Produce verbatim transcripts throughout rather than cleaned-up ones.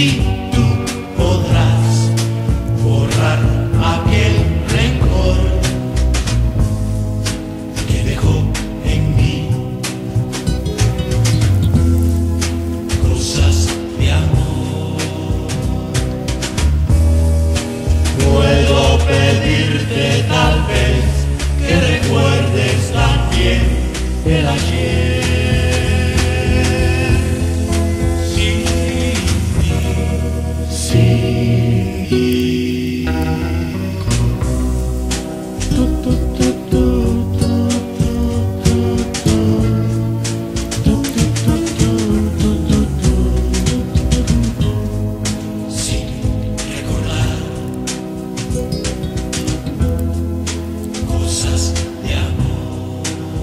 y tú podrás borrar aquel rencor que dejó en mí cosas de amor. Puedo pedirte tal vez que recuerdes también el ayer. Sí, sí. Tu, tu, tu, tu, tu, tu, tu, tu, tu. Sin recordar cosas de amor.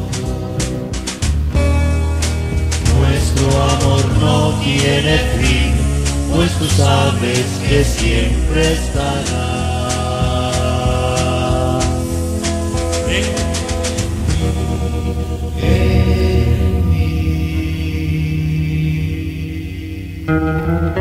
Nuestro amor no tiene fin, pues tú sabes que siempre estará en mí.